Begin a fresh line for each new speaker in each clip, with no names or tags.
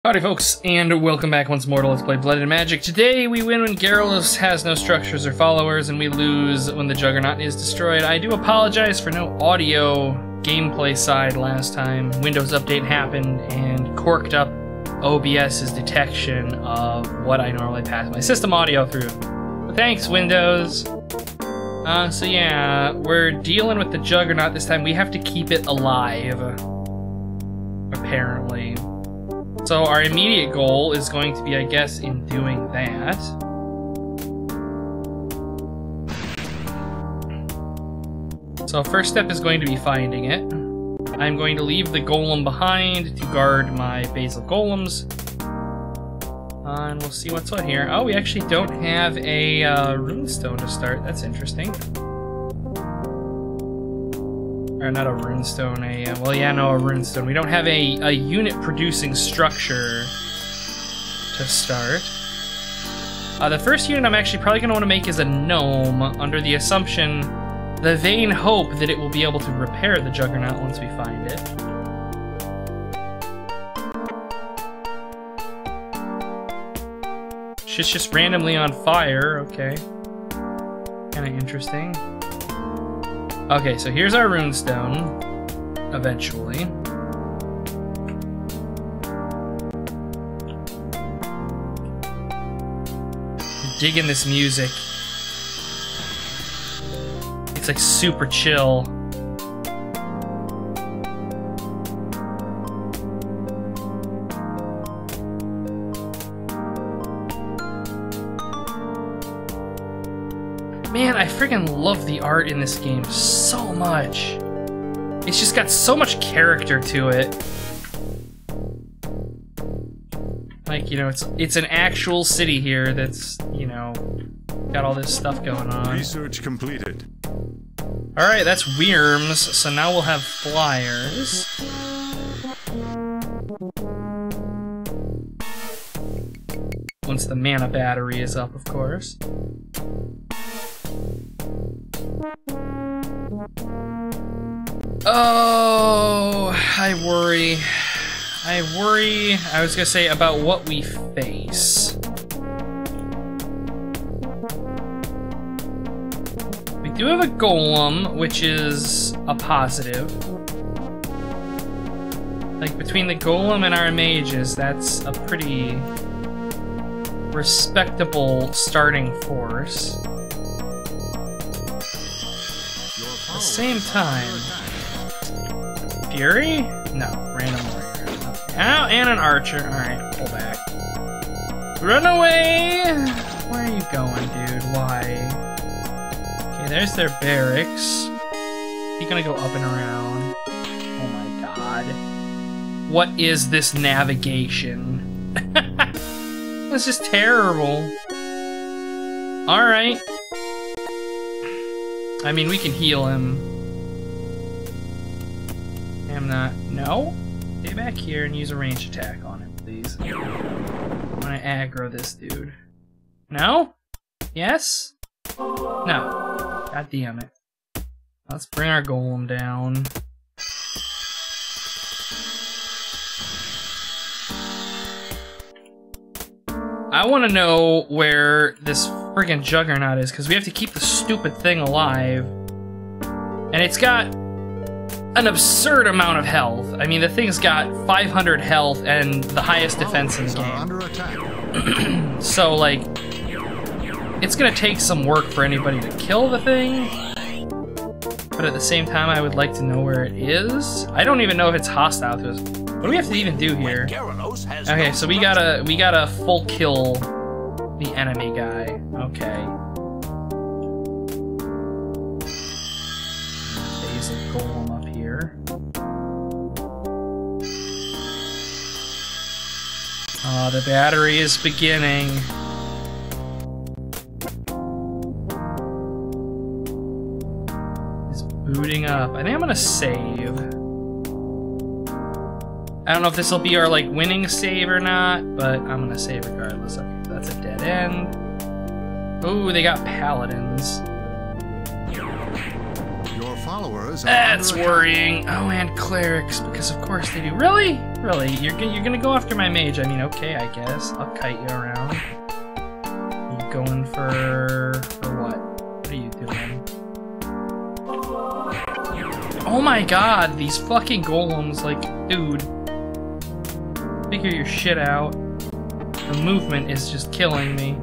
Howdy folks, and welcome back once more to Let's Play Blood and Magic. Today we win when Gyros has no structures or followers, and we lose when the Juggernaut is destroyed. I do apologize for no audio gameplay side last time. Windows update happened and corked up OBS's detection of what I normally pass my system audio through. But thanks, Windows! So yeah, we're dealing with the Juggernaut this time. We have to keep it alive, apparently. So our immediate goal is going to be, I guess, in doing that. So first step is going to be finding it. I'm going to leave the golem behind to guard my Basal Golems. And we'll see what's what here. Oh, we actually don't have a runestone to start. That's interesting. Or not a runestone, well, yeah, no, a runestone. We don't have a unit producing structure to start. The first unit I'm actually probably going to want to make is a gnome, under the assumption, the vain hope that it will be able to repair the Juggernaut once we find it. Shit's just randomly on fire, okay. Kinda interesting. Okay, so here's our runestone, eventually. Digging this music. It's like super chill. Man, I freaking love the art in this game so much. It's just got so much character to it. Like, you know, it's an actual city here that's, you know, got all this stuff going on.
Research completed.
Alright, that's Wyrms, so now we'll have flyers. Once the mana battery is up, of course. Oh, I worry. I was gonna say about what we face. We do have a golem, which is a positive. Like, between the golem and our mages, that's a pretty respectable starting force. At the same time, Fury? No, random warrior. Okay. Oh, and an archer. Alright, pull back. Run away! Where are you going, dude? Why? Okay, there's their barracks. You gonna go up and around? Oh my god. What is this navigation? This is terrible. Alright. I mean, we can heal him. I'm not. No? Stay back here and use a range attack on him, please. I'm gonna aggro this dude. No? Yes? No. God damn it. Let's bring our golem down. I want to know where this friggin' Juggernaut is, because we have to keep the stupid thing alive. And it's got an absurd amount of health. I mean, the thing's got 500 health and the highest defense in the game. So, like, it's gonna take some work for anybody to kill the thing. But at the same time, I would like to know where it is. I don't even know if it's hostile to us. What do we have to even do here? Okay, so we gotta full kill the enemy guy. Okay. Basal Golem up here. Oh, the battery is beginning. It's booting up. I think I'm gonna save. I don't know if this will be our, like, winning save or not, but I'm gonna save regardless. Okay, that's a dead end. Ooh, they got paladins.
followers are
That's
under
worrying. Oh, and clerics, because of course they do. Really? Really? You're gonna go after my mage? I mean, okay, I guess. I'll kite you around. You going for what? What are you doing? Oh my god, these fucking golems, like, dude. Figure your shit out. The movement is just killing me.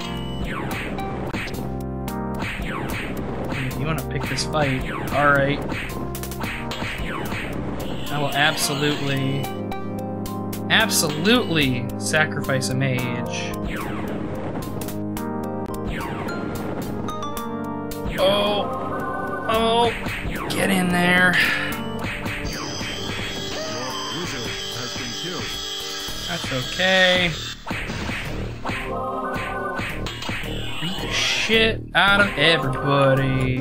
You want to pick this fight? Alright. I will absolutely sacrifice a mage. Oh, get in there. That's okay. Beat the shit out of everybody.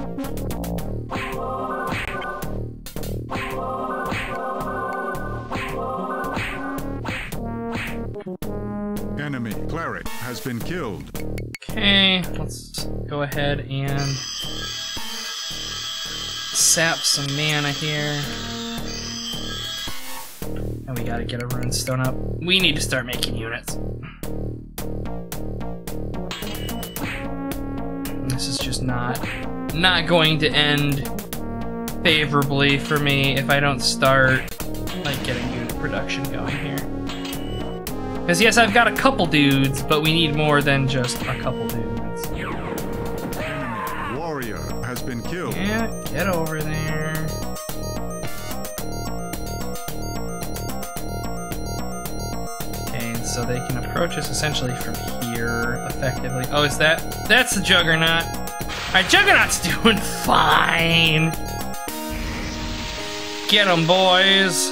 enemy cleric has been killed.
Okay, let's go ahead and sap some mana here. And we gotta get a runestone up. We need to start making units. This is just not going to end favorably for me if I don't start like getting unit production going here. Because yes, I've got a couple dudes, but we need more than just a couple dudes.
Enemy warrior has been killed.
Yeah, get over there. Okay, and so they can approach us essentially from here, effectively. Oh, is that? That's the Juggernaut. Alright, Juggernaut's doing fine. Get 'em, boys.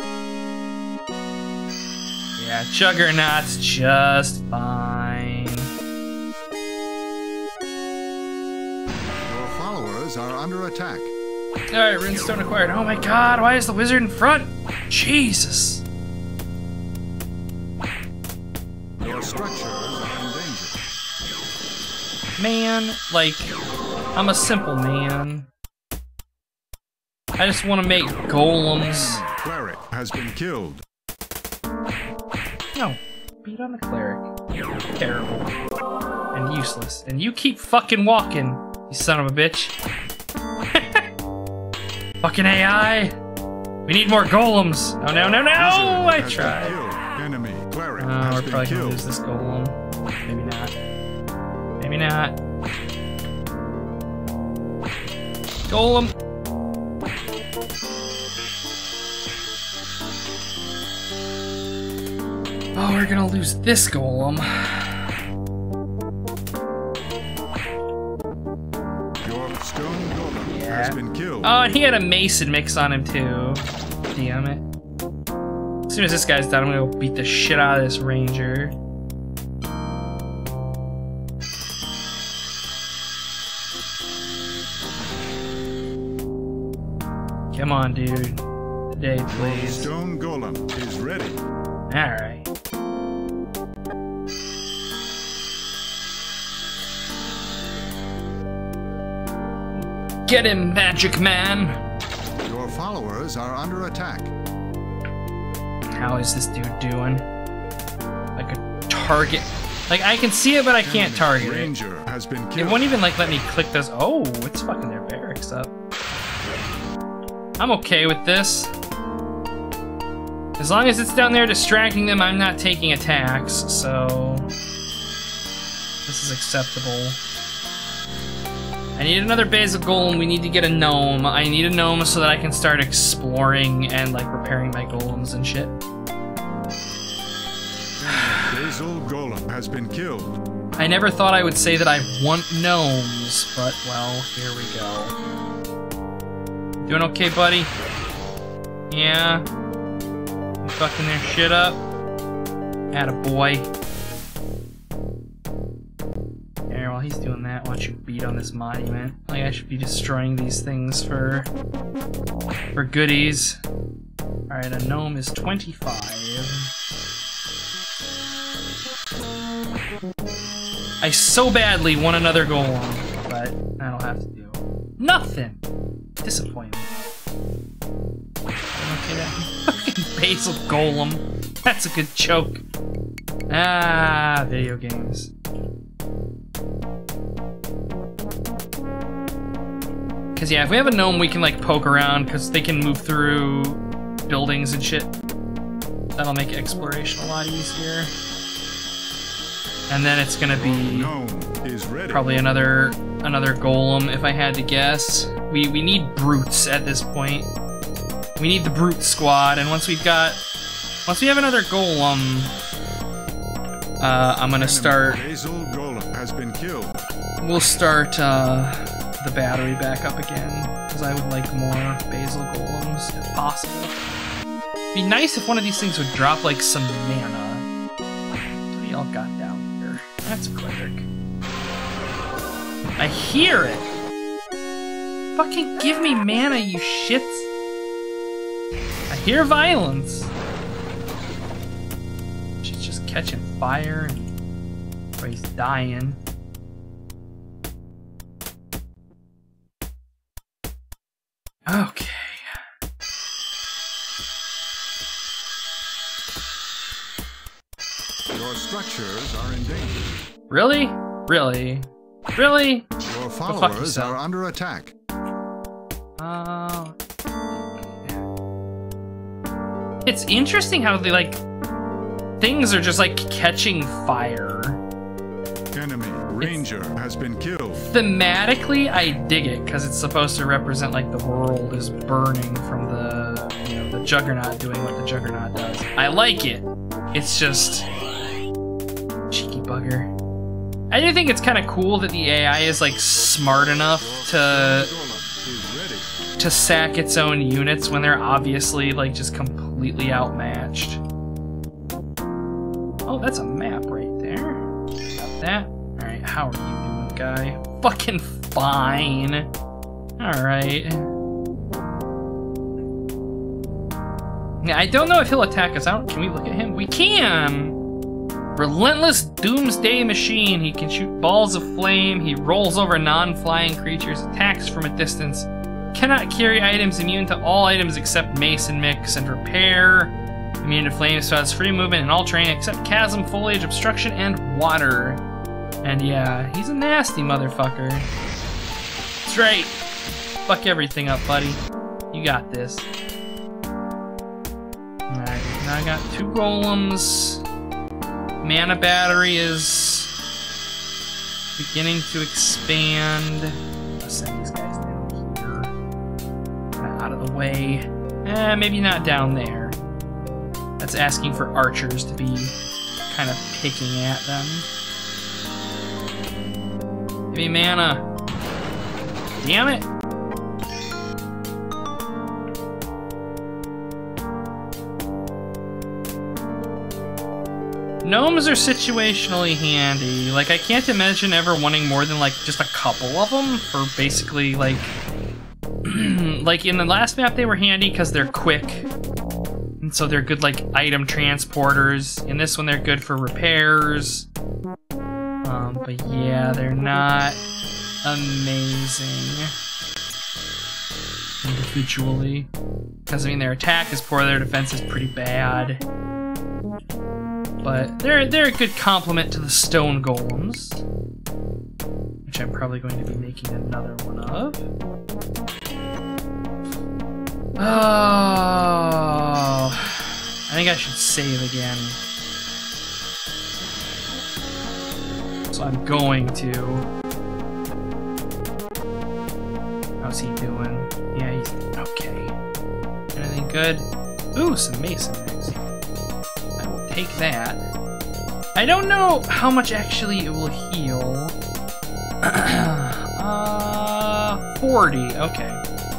Yeah, Juggernaut's just fine.
Your followers are under attack.
Alright, runestone acquired. Oh my god, why is the wizard in front? Jesus.
Your structures are in danger.
Man, like, I'm a simple man. I just want to make golems.
Enemy cleric has been killed.
No, beat on the cleric. Terrible. And useless. And you keep fucking walking, you son of a bitch. Fucking AI! We need more golems! Oh no, no, no! I tried.
Enemy cleric
Oh,
has
we're
been
probably gonna
killed.
lose this golem. Maybe not. Maybe not. Golem! Oh, we're gonna lose this golem.
Your stone golem has been killed.
Oh, and he had a mason mix on him too. Damn it. As soon as this guy's done, I'm gonna go beat the shit out of this ranger. Come on, dude. Today,
Your
please.
stone golem is ready.
Alright. Get him, magic man!
Your followers are under attack.
How is this dude doing? Like a target. Like, I can see it, but I can't target it.
Ranger has been
It
killed.
won't even, like, let me click those. Oh, it's fucking their barracks up. I'm okay with this. As long as it's down there distracting them, I'm not taking attacks, so... This is acceptable. I need another Basal Golem. We need to get a gnome. I need a gnome so that I can start exploring and, like, repairing my golems and shit.
Basal golem has been killed.
I never thought I would say that I want gnomes, but, well, here we go. Doing okay, buddy? Yeah? You fucking their shit up? Attaboy. There, while he's doing that, why don't you beat on this monument? Like, I should be destroying these things for goodies. Alright, a gnome is 25. I so badly want another golem, but that'll have to do. Nothing! Disappointing. Okay, that fucking Basal Golem. That's a good joke. Ah, video games. Cause yeah, if we have a gnome, we can like poke around because they can move through buildings and shit. That'll make exploration a lot easier. And then it's gonna be probably another golem if I had to guess. We need brutes at this point. We need the brute squad, and once we have another golem, I'm gonna start.
Basal Golem has been killed.
We'll start the battery back up again because I would like more Basal Golems if possible. It'd be nice if one of these things would drop like some mana. What do y'all got down here? That's a cleric. I hear it. Fucking give me mana, you shits. I hear violence. She's just catching fire and everybody's dying. Okay.
Your structures are in danger.
Really? Really? Really?
Your followers are under attack.
It's interesting how they like things are just like catching fire.
Enemy ranger has been killed.
Thematically, I dig it because it's supposed to represent like the world is burning from the the Juggernaut doing what the Juggernaut does. I like it. It's just cheeky bugger. I do think it's kind of cool that the AI is like smart enough to sack its own units when they're obviously like just completely outmatched. Oh, that's a map right there. Got that. Alright, how are you doing, guy? Fucking fine. Alright. Yeah, I don't know if he'll attack us out. Can we look at him? We can! Relentless doomsday machine. He can shoot balls of flame. He rolls over non-flying creatures. Attacks from a distance. Cannot carry items. Immune to all items except mason mix and repair. Immune to flames, so has free movement in all terrain except chasm, foliage, obstruction, and water. And yeah, he's a nasty motherfucker. That's right. Fuck everything up, buddy. You got this. Alright, now I got 2 golems. Mana battery is beginning to expand. I'll send these guys down here. Out of the way. Maybe not down there. That's asking for archers to be kind of picking at them. Give me mana. Damn it. Gnomes are situationally handy. Like, I can't imagine ever wanting more than, like, just a couple of them for basically, like... like, in the last map, they were handy because they're quick. And so they're good, like, item transporters. In this one, they're good for repairs. But yeah, they're not amazing individually. Because, I mean, their attack is poor, their defense is pretty bad. But they're a good complement to the stone golems, which I'm probably going to be making another one of. Oh, I think I should save again. So I'm going to. How's he doing? Yeah, he's okay. Anything good? Ooh, some mason mix. Take that. I don't know how much actually it will heal. 40. Okay.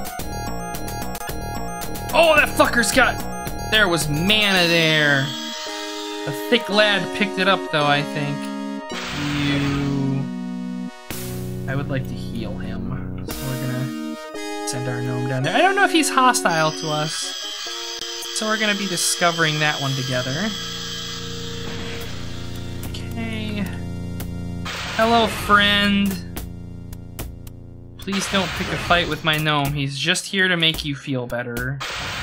Oh, that fucker's got... There was mana there. The thick lad picked it up, though, I think. I would like to heal him. So we're gonna send our gnome down there. I don't know if he's hostile to us. So we're gonna be discovering that one together. Hello, friend. Please don't pick a fight with my gnome. He's just here to make you feel better.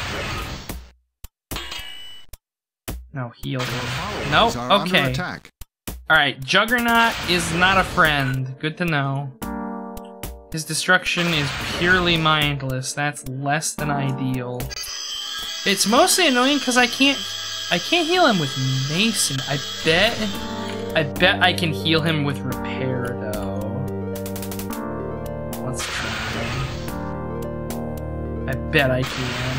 No, heal. Nope, okay. Alright, Juggernaut is not a friend. Good to know. His destruction is purely mindless. That's less than ideal. It's mostly annoying because I can't heal him with Mason. I bet I can heal him with Repair though. Let's try. I bet I can.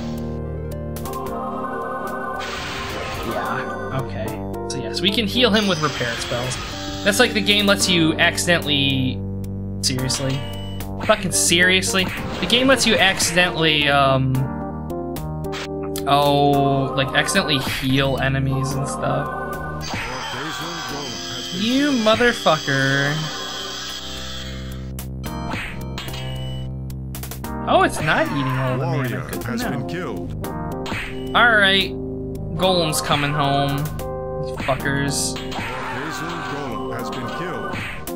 Yeah, okay. So yes, we can heal him with Repair spells. That's like the game lets you accidentally... Seriously? Fucking seriously? The game lets you accidentally, accidentally heal enemies and stuff. You motherfucker. Oh, it's not eating all the mana. Good to know. Alright. Golem's coming home. These fuckers.
Basal Golem has been killed.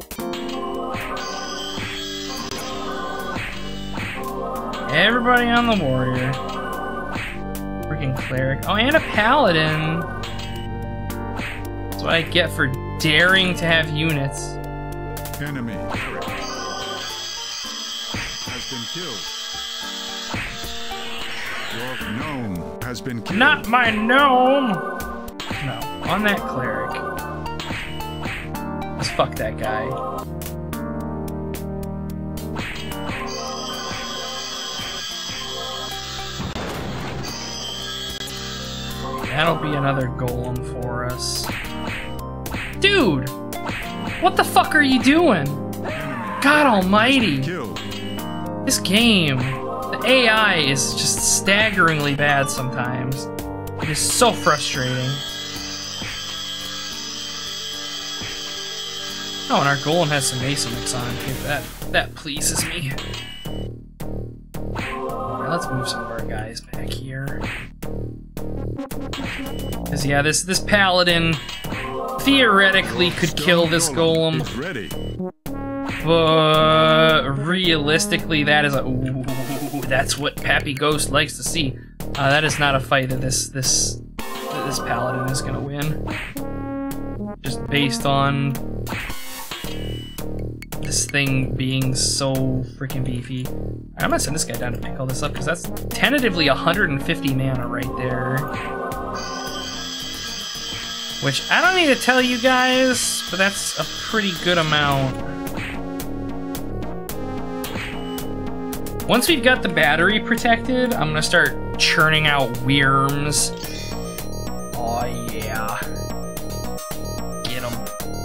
Everybody on the warrior. Freaking cleric. Oh, and a paladin. That's what I get for daring to have units.
Enemy has been killed. Your gnome has been killed.
Not my gnome! No, on that cleric. Let's fuck that guy. That'll be another golem for us. Dude! What the fuck are you doing? God almighty! This game, the AI is just staggeringly bad sometimes. It is so frustrating. Oh, and our golem has some Mason mix on it too. That pleases me. Alright, let's move some of our guys back here. Cause yeah, this paladin theoretically could kill this golem, but realistically, that is a ooh, that's what Pappy Ghost likes to see. That is not a fight that this paladin is gonna win, just based on this thing being so freaking beefy. I'm gonna send this guy down to pick all this up because that's tentatively 150 mana right there. Which, I don't need to tell you guys, but that's a pretty good amount. Once we've got the battery protected, I'm gonna start churning out Wyrms. Oh yeah. Get him.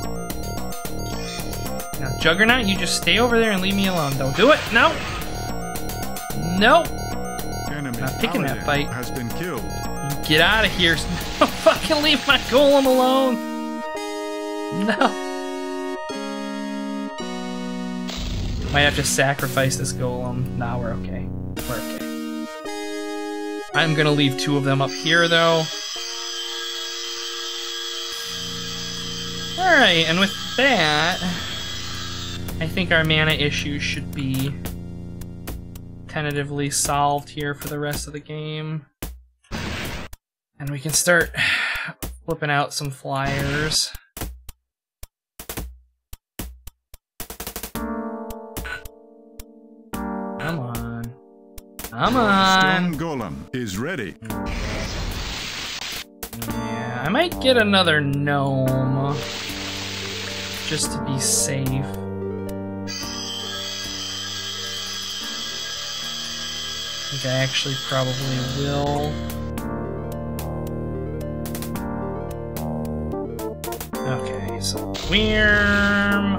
Now, Juggernaut, you just stay over there and leave me alone. Don't do it. No. No. Not picking that fight.
Has been killed.
You get out of here. Don't fucking leave my golem alone. No. Might have to sacrifice this golem. Nah, we're okay. We're okay. I'm gonna leave 2 of them up here, though. Alright, and with that, I think our mana issues should be tentatively solved here for the rest of the game. And we can start flipping out some flyers. Come on. Come on!
Stone Golem is ready.
Yeah, I might get another gnome. Just to be safe. I think I actually probably will. Okay, so Wyrm,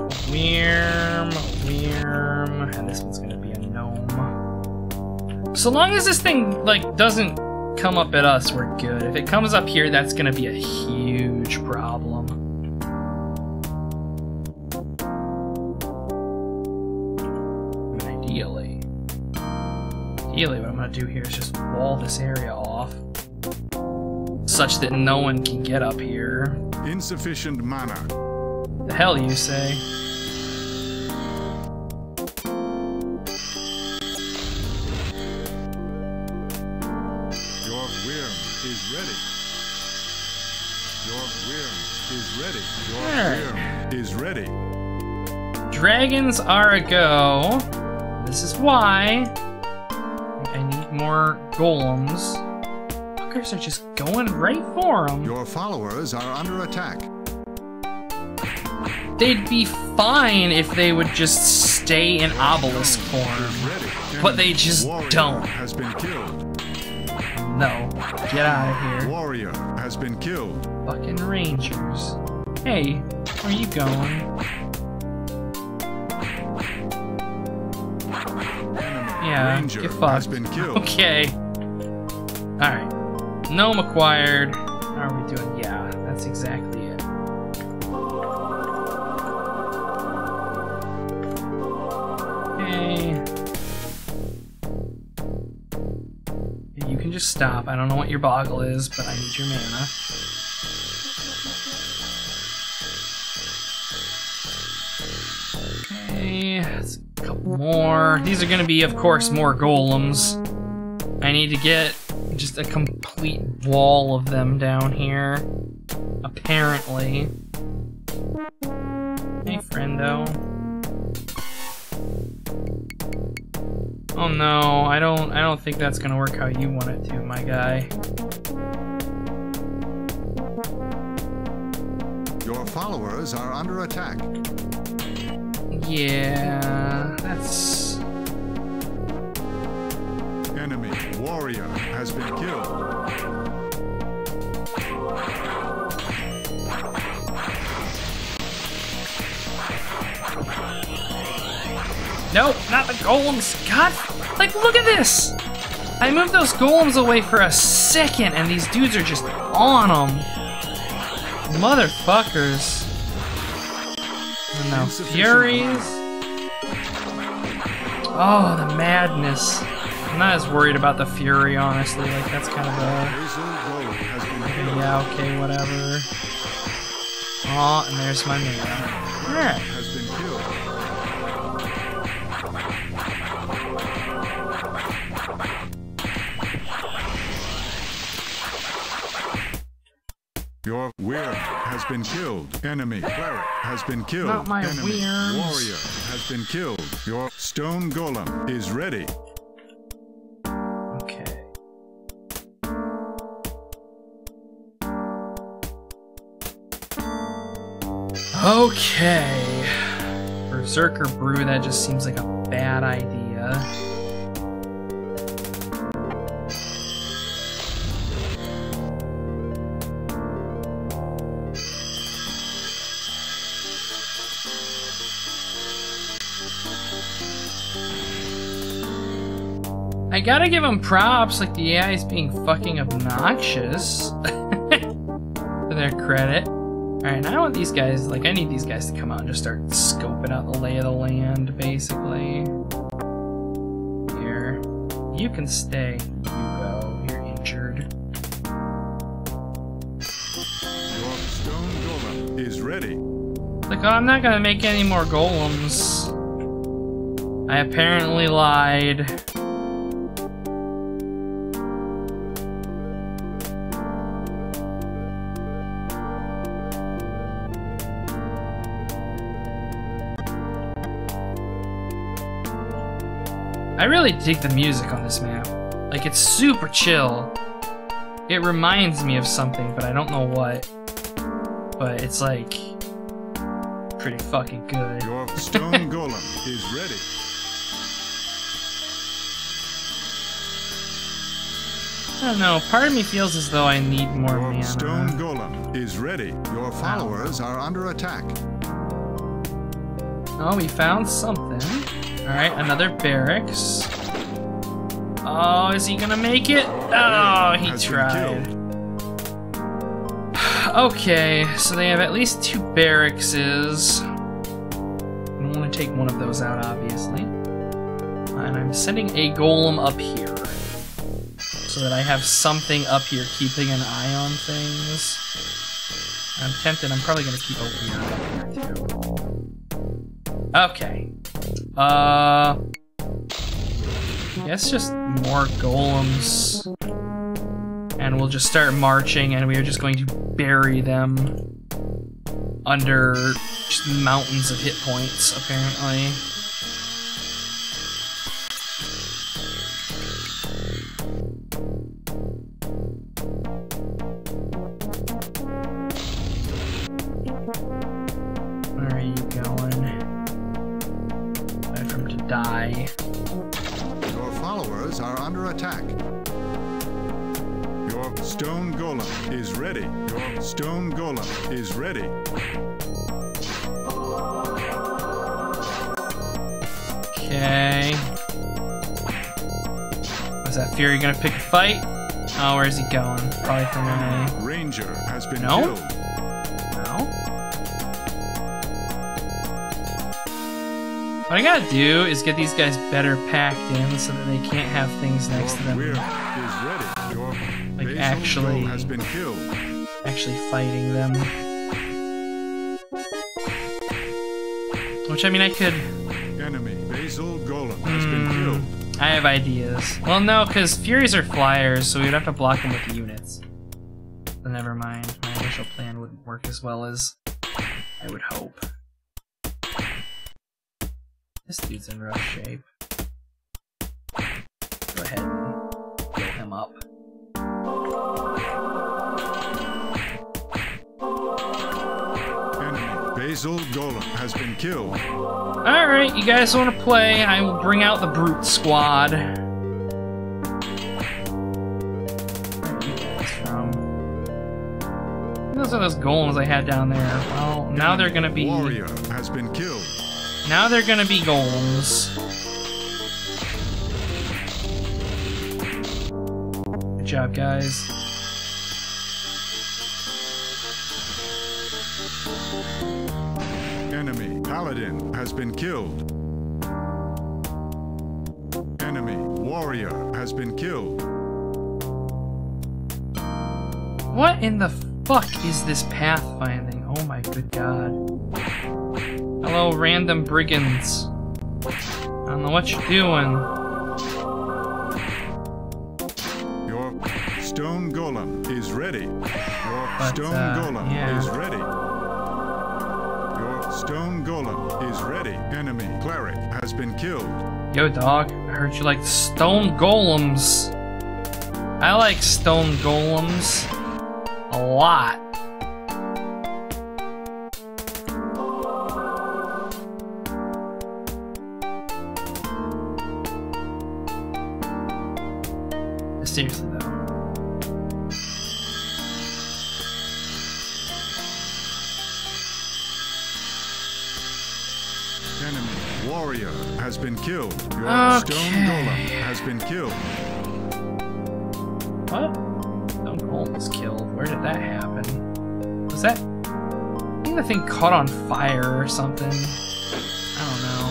and this one's gonna be a gnome. So long as this thing, like, doesn't come up at us, we're good. If it comes up here, that's gonna be a huge problem. Ideally, what I'm gonna do here is just wall this area off, such that no one can get up here.
Insufficient mana.
The hell you say?
is ready. Your
Alright.
spear is ready.
Dragons are a go. This is why I need more golems. Fuckers are just going right for them.
Your followers are under attack.
They'd be fine if they would just stay in obelisk form, but they just don't.
Has been killed.
No, get out of here.
Warrior has been killed.
Fucking rangers. Hey, where you going? Yeah,
Ranger
get
has
fucked.
been killed.
Okay. Alright. Gnome acquired. How are we doing? Yeah, that's exactly it. Okay. You can just stop. I don't know what your boggle is, but I need your mana. Okay, that's a couple more. These are gonna be, of course, more golems. I need to get just a complete wall of them down here. Apparently. Hey, friendo. Oh no, I don't think that's gonna work how you want it to, my guy.
Your followers are under attack.
Yeah, that's...
Enemy warrior has been killed.
Nope, not the golems. God, like, look at this. I moved those golems away for a second, and these dudes are just on them. Motherfuckers. And now furies. Oh, the madness. I'm not as worried about the fury, honestly. Like, that's kind of a...
Basal Golem has been killed.
Yeah, okay, whatever. Oh, and there's my mana. Alright.
Has been killed. Your weird has been killed. Enemy cleric has been killed.
Not my
Enemy
weirds.
warrior has been killed. Your stone golem is ready.
Okay. Okay. Berserker Brew, that just seems like a bad idea. I gotta give him props, like the AI is being fucking obnoxious. To their credit. Alright, now I want these guys, like, I need these guys to come out and just start scoping out the lay of the land, basically. Here. You can stay. You go. You're injured.
Your stone golem is ready.
Like, oh, I'm not gonna make any more golems. I apparently lied. I really dig the music on this map. Like, it's super chill. It reminds me of something, but I don't know what. But it's like pretty fucking good.
Your stone golem is ready.
I don't know, part of me feels as though I need more
Your
mana.
stone golem is ready. Your followers are under attack.
Oh, we found something. Alright, another barracks. Oh, is he gonna make it? Oh, he
Has been
tried.
killed.
Okay, so they have at least 2 barracks. I'm gonna take one of those out, obviously. And I'm sending a golem up here. So that I have something up here keeping an eye on things. I'm tempted, I'm probably gonna keep a weird up here too. Okay. I guess just more golems. And we'll just start marching and we are just going to bury them. under just mountains of hit points, apparently. Where are you going? Wait for him to die.
Your followers are under attack. Your stone golem is ready. Your stone golem is ready.
Okay. Was that Fury gonna pick a fight? Oh, where's he going? Probably for my...
Ranger has been
No?
killed.
No? What I gotta do is get these guys better packed in so that they can't have things next to them.
Your weir is ready. Your
Like
Basal
actually...
Golem has been killed.
actually fighting them. Which, I mean, I could...
Enemy Basal Golem has been killed.
I have ideas. Well, no, because Furies are flyers, so we'd have to block them with units. But never mind. My initial plan wouldn't work as well as I would hope. This dude's in rough shape. Go ahead and heal him up.
Enemy Basal Golem has been killed.
Alright, you guys want to play? I will bring out the Brute Squad. Where are you guys from? Those are those golems I had down there. Well, now they're gonna be...
Warrior has been killed.
Now they're gonna be golems. Good job, guys.
Enemy Paladin has been killed. Enemy Warrior has been killed.
What in the fuck is this pathfinding? Oh my good god. Hello, random brigands. I don't know what you're doing.
Your stone golem is ready. Your
But,
stone golem
yeah.
is ready. Your stone golem is ready. Enemy cleric has been killed.
Yo, dog, I heard you like stone golems. I like stone golems a lot. Seriously, though.
Enemy warrior has been killed. Your
Okay.
stone golem has been killed.
What? Stone golem was killed. Where did that happen? Was that... I think the thing caught on fire or something. I don't know.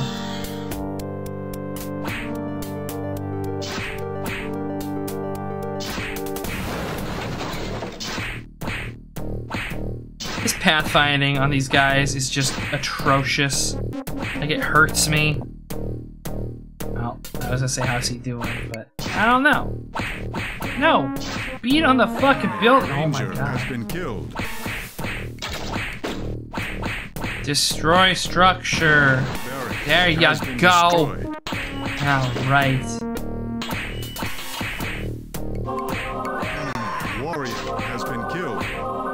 This pathfinding on these guys is just atrocious. Like, it hurts me. Well, I was gonna say, how's he doing, but I don't know. No! Beat on the fucking building! Oh my
Ranger has
god.
been killed.
Destroy structure!
Barracks
There you
has been
go!
destroyed.
Alright.
Enemy warrior has been killed.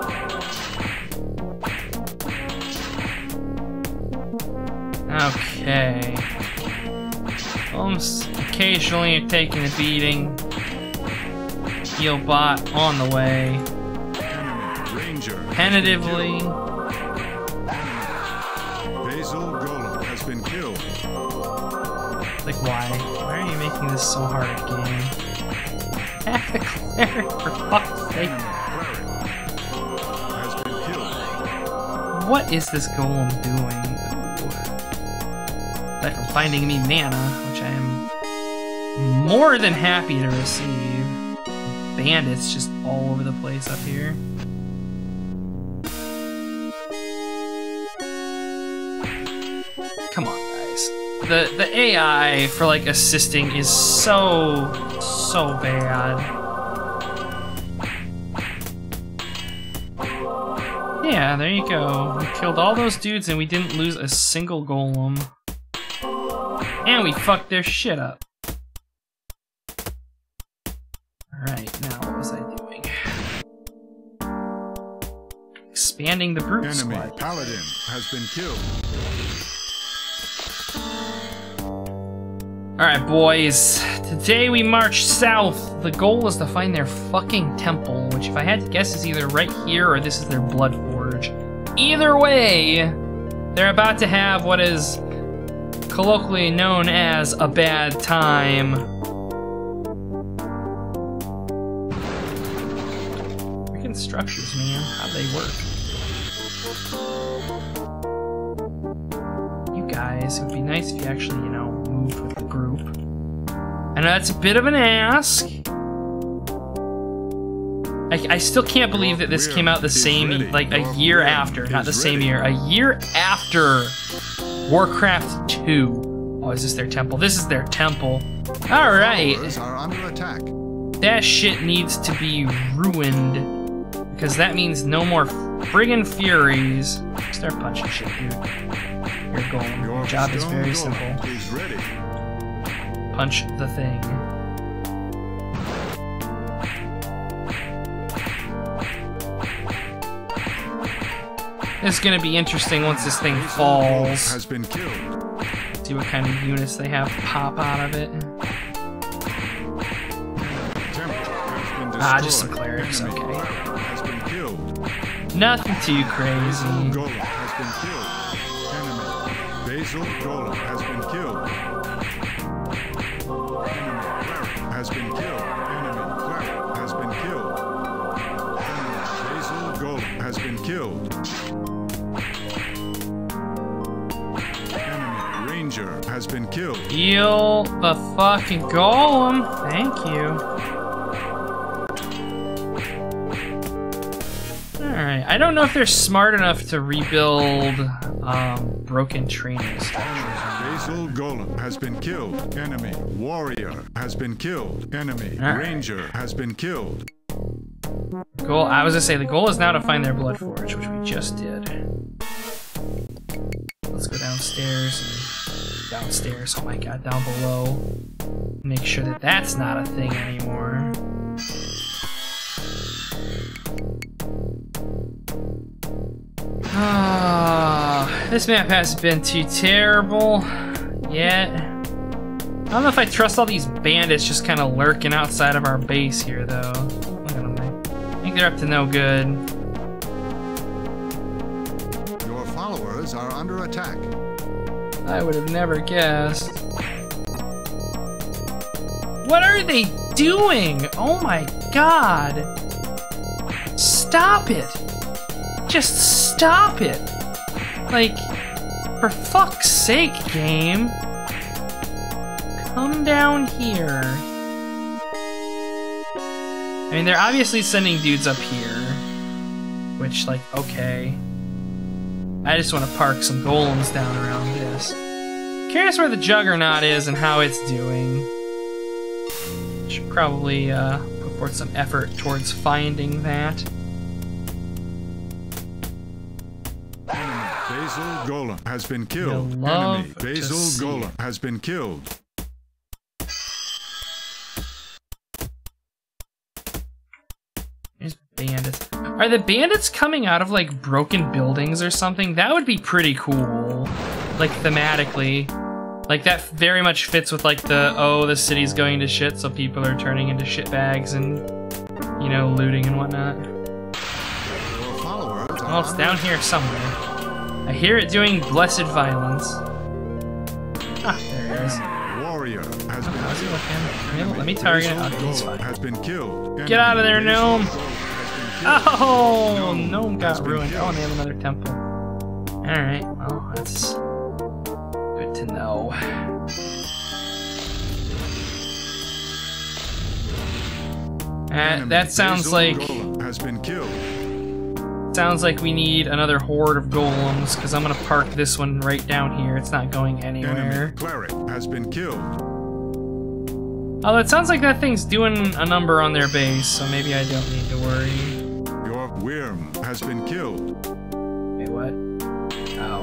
Okay. Almost occasionally taking a beating. Heal bot on the way.
Enemy ranger has been
Tentatively.
killed. Basal golem has been killed.
Like, why? Why are you making this so hard a game? Hack the cleric, for fuck's sake.
Enemy cleric has been killed.
What is this golem doing? Aside from finding me mana, which I am more than happy to receive. Bandits just all over the place up here. Come on, guys. The AI for like assisting is so bad. Yeah, there you go. We killed all those dudes and we didn't lose a single golem. And we fucked their shit up. Alright, now what was I doing? Expanding the brute
Enemy
squad.
paladin has been killed.
Alright, boys. Today we march south. The goal is to find their fucking temple, which if I had to guess is either right here or this is their blood forge. Either way, they're about to have what is colloquially known as a bad time. Freaking structures, man. How they work. You guys, it would be nice if you actually, you know, moved with the group. I know that's a bit of an ask. I still can't believe that this came out the same, like a year after, not the same year, a year after Warcraft 2. Oh, is this their temple? This is their temple. Alright. That shit needs to be ruined, because that means no more friggin' Furies. Start punching shit, dude. You're golem. Your job is very simple. Punch the thing. This is gonna be interesting once this thing falls. See what kind of units they have pop out of it. Ah, just some clerics, okay. Nothing too crazy.
Basal Golem has been killed. Enemy cleric has been killed. Enemy cleric has been killed. Basal Golem has been killed. Enemy ranger has been killed.
Heal the fucking golem. Thank you. Alright, I don't know if they're smart enough to rebuild broken training structures.
Basal Golem has been killed. Enemy warrior has been killed. Enemy ranger has been killed.
Goal, I was gonna say the goal is now to find their blood forge, which we just did. Let's go downstairs and downstairs. Oh my god, down below. Make sure that that's not a thing anymore. This map hasn't been too terrible yet. I don't know if I trust all these bandits just kind of lurking outside of our base here, though. Look at them. I think they're up to no good.
Your followers are under attack.
I would have never guessed. What are they doing? Oh my god. Stop it. Just stop it! Like, for fuck's sake, game. Come down here. I mean, they're obviously sending dudes up here. Which, like, okay. I just want to park some golems down around this. Curious where the Juggernaut is and how it's doing. Should probably put forth some effort towards finding that.
Basal Golem has been killed. Enemy Basal Golem has been killed.
There's bandits. Are the bandits coming out of like broken buildings or something? That would be pretty cool. Like thematically. Like that very much fits with like the, oh, the city's going to shit, so people are turning into shitbags and, you know, looting and whatnot. Well, it's down here somewhere. I hear it doing blessed violence. Ah, there it is.
Warrior has been
how's he looking? Let me target it. Okay, he's fine.
Has been killed.
Get out of there, gnome! Oh, gnome got ruined. Oh, and they have another temple. Alright, well, that's good to know. That sounds like...
has been killed.
Sounds like we need another horde of golems, because I'm gonna park this one right down here. It's not going anywhere.
Enemy cleric has been killed.
Although it sounds like that thing's doing a number on their base, so maybe I don't need to worry.
Your worm has been killed.
Wait, what? Oh.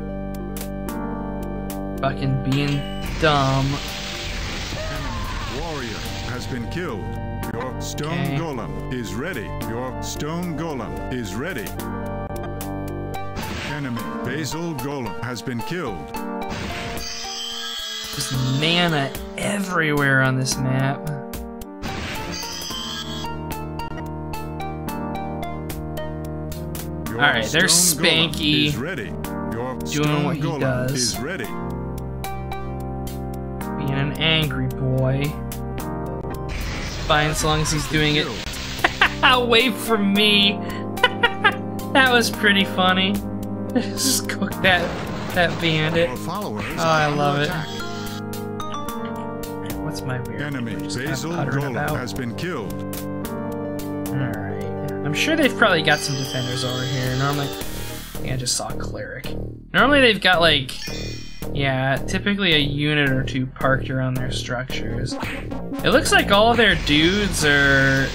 Fucking being dumb.
Enemy warrior has been killed. Your stone golem is ready. Your stone golem is ready. Enemy Basal Golem has been killed.
There's mana everywhere on this map. Alright, there's Spanky doing what he does. Being an angry boy. Fine, so long as he's doing it away from me. That was pretty funny. Just cook that bandit. Oh, I love it. What's my weird?
Enemy Basal Golem has been killed.
Alright. I'm sure they've probably got some defenders over here. Normally, I think I just saw a cleric. Normally they've got like, yeah, typically a unit or two parked around their structures. It looks like all of their dudes are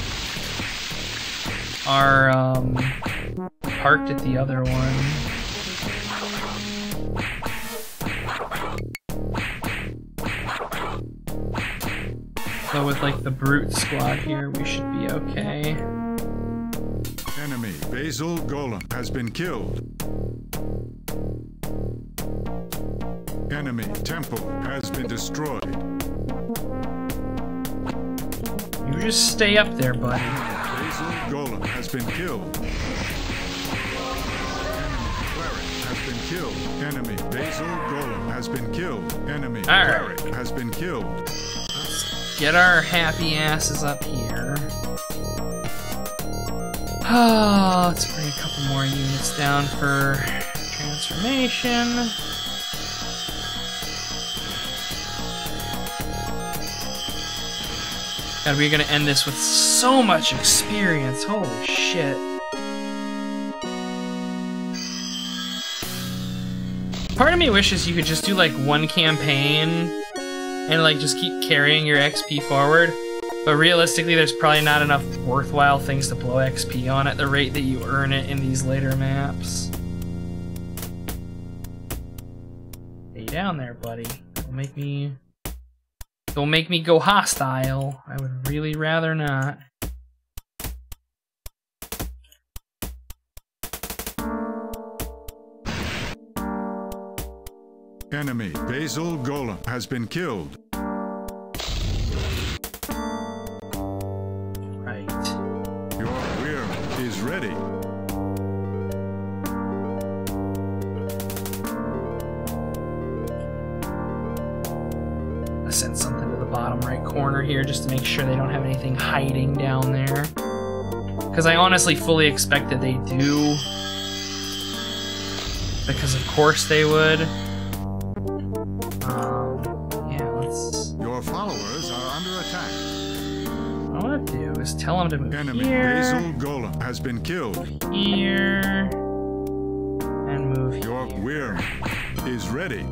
parked at the other one. So with like the brute squad here, we should be okay.
Enemy Basal Golem has been killed. Enemy temple has been destroyed.
You just stay up there, buddy.
Basal Golem has been killed. Enemy cleric has been killed. Enemy Basal Golem has been killed. Enemy cleric has been killed.
Let's get our happy asses up here. Oh, let's bring a couple more units down for transformation. God, we're gonna end this with so much experience. Holy shit. Part of me wishes you could just do like one campaign and like just keep carrying your XP forward. But realistically, there's probably not enough worthwhile things to blow XP on at the rate that you earn it in these later maps. Stay down there, buddy. Don't make me go hostile. I would really rather not.
Enemy Basal Golem has been killed. Ready.
I sent something to the bottom right corner here just to make sure they don't have anything hiding down there. Because I honestly fully expect that they do. Because of course they would. Yeah, let's...
Your followers are under attack.
What I want to do is tell them to move
Enemy
here.
Basal Golem has been killed.
Here. And move here.
Your worm is ready.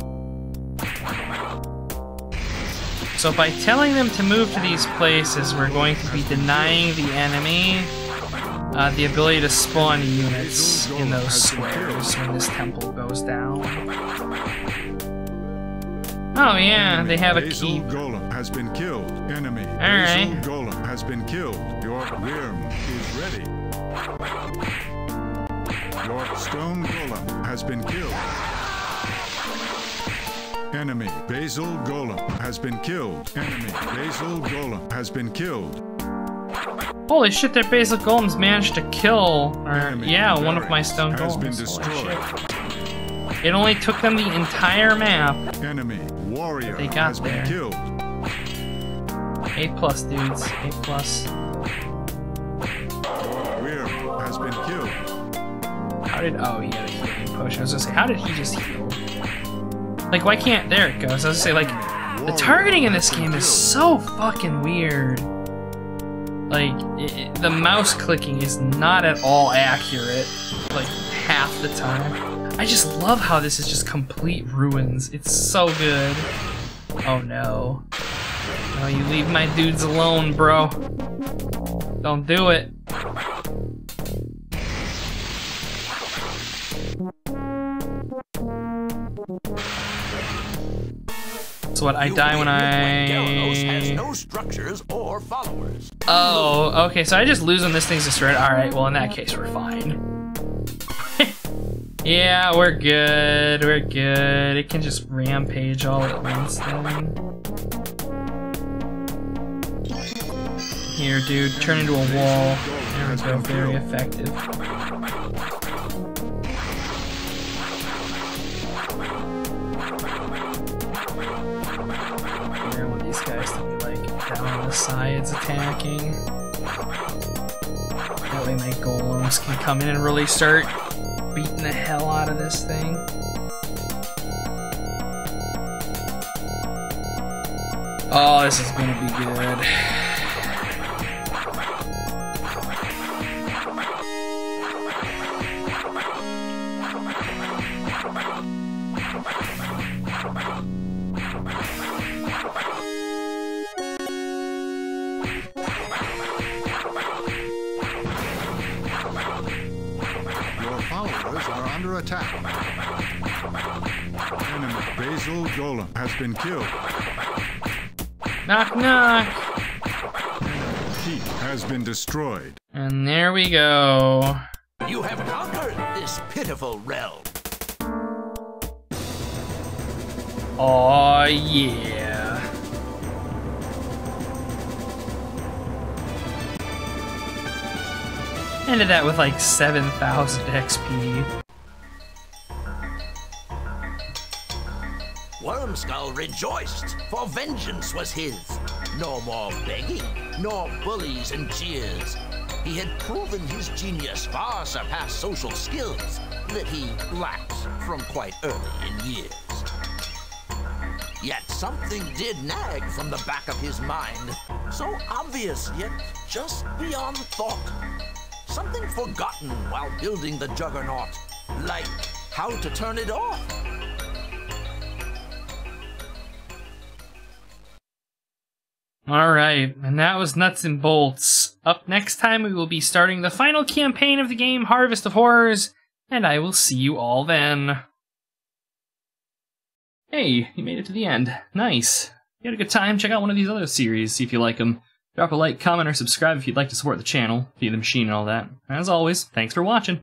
So by telling them to move to these places, we're going to be denying the enemy the ability to spawn units in those squares when this temple goes down. Oh yeah, they have a keep.
Basal Golem has been killed. Enemy
Basal
Golem has been killed. Your worm is ready. Your stone golem has been killed. Enemy Basal Golem has been killed. Enemy Basal Golem has been killed.
Holy shit, their Basal Golems managed to kill, yeah, one of my stone golems.
Been destroyed.
It only took them the entire map.
Enemy warrior
they got
has been killed.
A+, dudes. A+.
Warrior has been killed.
How did... Oh, he had a healing potion. I was gonna say, how did he just heal? Like, why can't... There it goes. I was gonna say, like, the targeting in this game is so fucking weird. Like, the mouse clicking is not at all accurate, like, half the time. I just love how this is just complete ruins. It's so good. Oh no. No, you leave my dudes alone, bro. Don't do it. what? I die when I...
has no structures or followers.
Oh, okay, so I just lose when this thing's destroyed. Alright, well in that case we're fine. Yeah, we're good, we're good. It can just rampage all at once then. Here, dude, turn into a wall. There we go, very effective. I want these guys to be like down on the sides attacking. That way my golems can come in and really start beating the hell out of this thing. Oh, this is gonna be good.
Are under attack. Enemy Basal Golem has been killed.
Knock, knock.
Keep has been destroyed.
And there we go.
You have conquered this pitiful realm.
Oh yeah. Ended that with like 7,000 XP.
Wormskull rejoiced, for vengeance was his. No more begging, nor bullies and jeers. He had proven his genius far surpassed social skills that he lacked from quite early in years. Yet something did nag from the back of his mind, so obvious yet just beyond thought. Something forgotten while building the juggernaut, like how to turn it off.
Alright, and that was Nuts and Bolts. Up next time we will be starting the final campaign of the game, Harvest of Horrors, and I will see you all then. Hey, you made it to the end. Nice. You had a good time? Check out one of these other series, see if you like them. Drop a like, comment, or subscribe if you'd like to support the channel, Feed the Machine and all that. As always, thanks for watching.